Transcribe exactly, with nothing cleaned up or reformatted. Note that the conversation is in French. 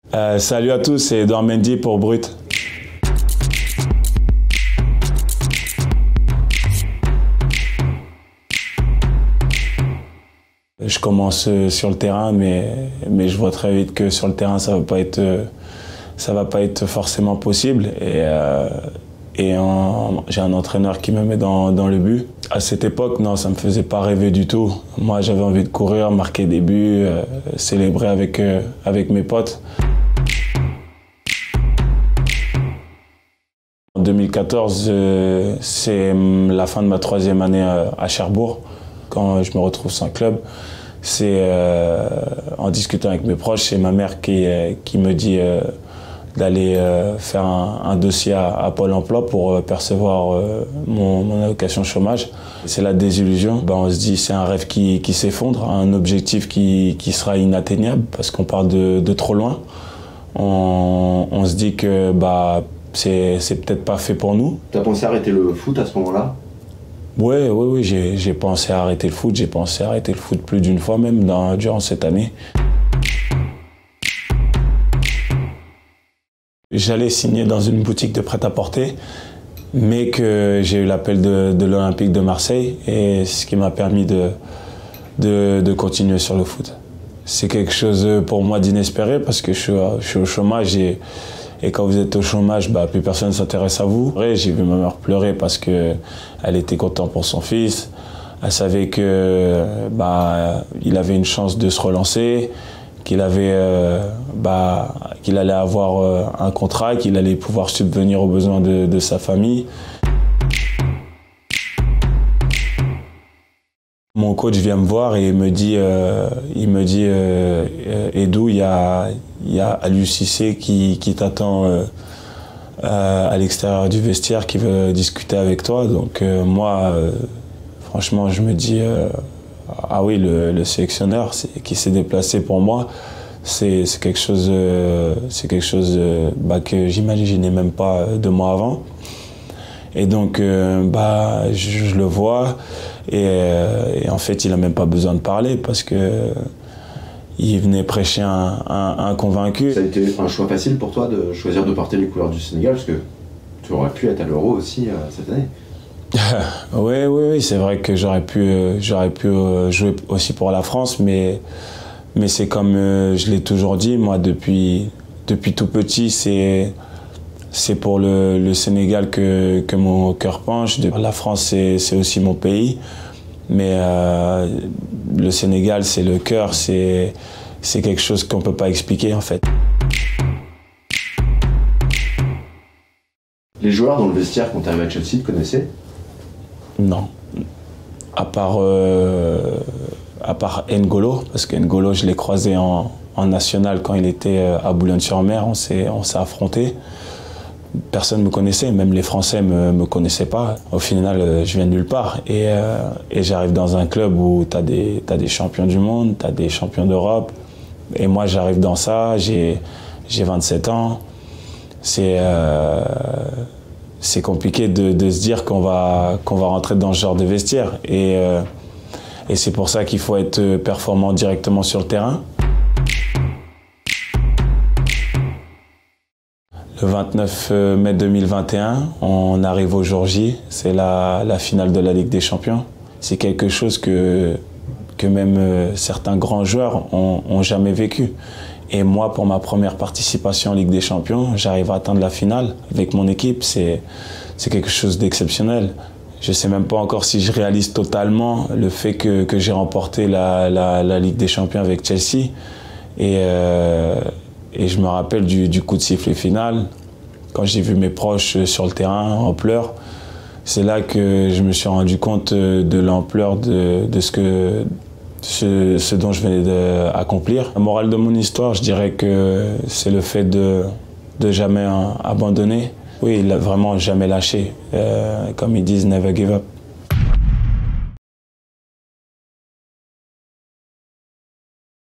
Euh, salut à tous, c'est Edouard Mendy pour Brut. Je commence sur le terrain, mais, mais je vois très vite que sur le terrain, ça ne va pas être, ça va pas être forcément possible. Et, euh, et j'ai un entraîneur qui me met dans, dans le but. À cette époque, non, ça ne me faisait pas rêver du tout. Moi, j'avais envie de courir, marquer des buts, euh, célébrer avec, euh, avec mes potes. En deux mille quatorze, euh, c'est la fin de ma troisième année à Cherbourg. Quand je me retrouve sans club, c'est euh, en discutant avec mes proches, c'est ma mère qui, euh, qui me dit euh, d'aller euh, faire un, un dossier à, à Pôle emploi pour euh, percevoir euh, mon, mon allocation chômage. C'est la désillusion. Ben, on se dit c'est un rêve qui, qui s'effondre, un objectif qui, qui sera inatteignable parce qu'on part de, de trop loin. On, on se dit que bah, c'est peut-être pas fait pour nous. Tu as pensé arrêter le foot à ce moment-là ? Oui, oui, oui, j'ai pensé à arrêter le foot. J'ai pensé à arrêter le foot plus d'une fois même dans, durant cette année. J'allais signer dans une boutique de prêt-à-porter, mais que j'ai eu l'appel de, de l'Olympique de Marseille, et ce qui m'a permis de, de, de continuer sur le foot. C'est quelque chose pour moi d'inespéré parce que je suis, je suis au chômage et Et quand vous êtes au chômage, bah, plus personne ne s'intéresse à vous. J'ai vu ma mère pleurer parce qu'elle était contente pour son fils. Elle savait que bah, il avait une chance de se relancer, qu'il avait, euh, bah, qu'il allait avoir euh, un contrat, qu'il allait pouvoir subvenir aux besoins de, de sa famille. Mon coach vient me voir et me dit, euh, il me dit euh, Edou, il y a, y a Aliou Cissé qui, qui t'attend euh, à l'extérieur du vestiaire, qui veut discuter avec toi. Donc euh, moi, euh, franchement, je me dis, euh, ah oui, le, le sélectionneur qui s'est déplacé pour moi, c'est quelque chose, euh, c'est quelque chose euh, bah, que j'imaginais même pas deux mois avant. Et donc, euh, bah, je, je le vois et, euh, et en fait, il n'a même pas besoin de parler parce que euh, il venait prêcher un, un, un convaincu. Ça a été un choix facile pour toi de choisir de porter les couleurs du Sénégal parce que tu aurais pu être à l'Euro aussi euh, cette année. Oui, oui, oui, c'est vrai que j'aurais pu, euh, j'aurais pu euh, jouer aussi pour la France, mais, mais c'est comme euh, je l'ai toujours dit, moi, depuis, depuis tout petit, c'est... C'est pour le, le Sénégal que, que mon cœur penche. La France, c'est aussi mon pays. Mais euh, le Sénégal, c'est le cœur. C'est quelque chose qu'on ne peut pas expliquer, en fait. Les joueurs dans le vestiaire, quand tu arrives à Chelsea, te connaissaient? Non. À part, euh, à part N'Golo, parce que N'Golo, je l'ai croisé en, en national quand il était à Boulogne-sur-Mer. On s'est affrontés. Personne ne me connaissait, même les Français ne me, me connaissaient pas. Au final, je viens de nulle part. Et, euh, et j'arrive dans un club où tu as des, t'as des champions du monde, tu as des champions d'Europe. Et moi, j'arrive dans ça, j'ai vingt-sept ans. C'est euh, c'est compliqué de, de se dire qu'on va, qu'on va rentrer dans ce genre de vestiaire. Et, euh, et c'est pour ça qu'il faut être performant directement sur le terrain. Le vingt-neuf mai deux mille vingt et un, on arrive au jour J, c'est la, la finale de la Ligue des Champions. C'est quelque chose que, que même certains grands joueurs ont, ont jamais vécu. Et moi, pour ma première participation en Ligue des Champions, j'arrive à atteindre la finale avec mon équipe. C'est quelque chose d'exceptionnel. Je ne sais même pas encore si je réalise totalement le fait que, que j'ai remporté la, la, la Ligue des Champions avec Chelsea. Et, euh, Et je me rappelle du, du coup de sifflet final, quand j'ai vu mes proches sur le terrain en pleurs. C'est là que je me suis rendu compte de l'ampleur de, de ce, que, ce, ce dont je venais d'accomplir. La morale de mon histoire, je dirais que c'est le fait de, de jamais abandonner. Oui, il n'a vraiment jamais lâché. Euh, comme ils disent, never give up.